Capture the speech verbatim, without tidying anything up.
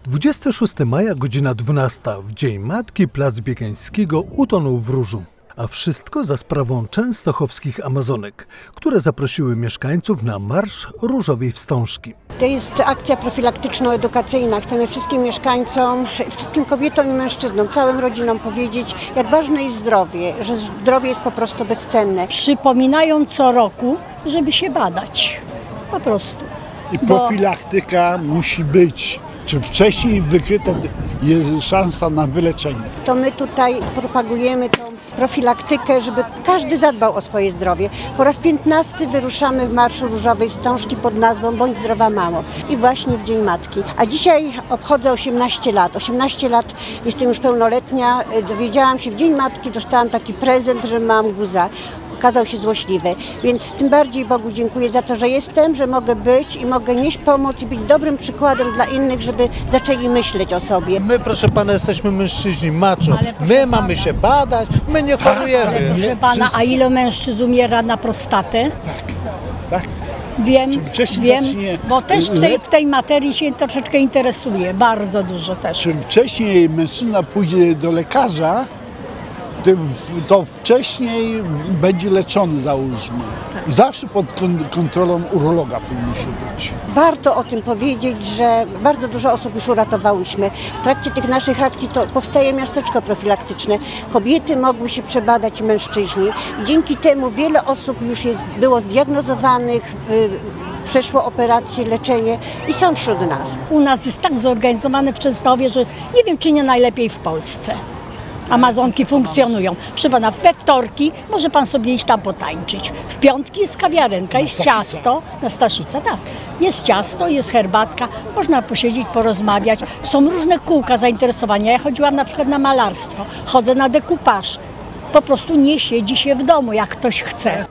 dwudziestego szóstego maja, godzina dwunasta, w Dzień Matki plac Biegańskiego utonął w różu. A wszystko za sprawą częstochowskich Amazonek, które zaprosiły mieszkańców na Marsz Różowej Wstążki. To jest akcja profilaktyczno-edukacyjna. Chcemy wszystkim mieszkańcom, wszystkim kobietom i mężczyznom, całym rodzinom powiedzieć, jak ważne jest zdrowie, że zdrowie jest po prostu bezcenne. Przypominają co roku, żeby się badać. Po prostu. I profilaktyka Bo... musi być. Czym wcześniej wykryta jest szansa na wyleczenie. To my tutaj propagujemy tą profilaktykę, żeby każdy zadbał o swoje zdrowie. Po raz piętnasty wyruszamy w Marszu Różowej Wstążki pod nazwą Bądź zdrowa mamo i właśnie w Dzień Matki. A dzisiaj obchodzę osiemnaście lat. osiemnaście lat, jestem już pełnoletnia. Dowiedziałam się w Dzień Matki, dostałam taki prezent, że mam guza. Okazał się złośliwy, więc tym bardziej Bogu dziękuję za to, że jestem, że mogę być i mogę nieść pomoc i być dobrym przykładem dla innych, żeby zaczęli myśleć o sobie. My, proszę pana, jesteśmy mężczyźni macho, my mamy się badać, my nie chorujemy. Proszę pana, a ile mężczyzn umiera na prostatę? Tak, tak. Wiem, wiem, zacznie... bo też w tej, w tej materii się troszeczkę interesuję, bardzo dużo też. Czym wcześniej mężczyzna pójdzie do lekarza, tym to wcześniej będzie leczony, załóżmy. Zawsze pod kontrolą urologa powinien się być. Warto o tym powiedzieć, że bardzo dużo osób już uratowałyśmy. W trakcie tych naszych akcji to powstaje miasteczko profilaktyczne. Kobiety mogły się przebadać i mężczyźni. I dzięki temu wiele osób już jest, było zdiagnozowanych, yy, przeszło operacje, leczenie i są wśród nas. U nas jest tak zorganizowane w Częstochowie, że nie wiem, czy nie najlepiej w Polsce. Amazonki funkcjonują. Proszę pana, we wtorki może pan sobie iść tam potańczyć. W piątki jest kawiarenka, jest ciasto, na Staszica, tak. Jest ciasto, jest herbatka, można posiedzieć, porozmawiać. Są różne kółka zainteresowania. Ja chodziłam na przykład na malarstwo, chodzę na dekupaż. Po prostu nie siedzi się w domu, jak ktoś chce.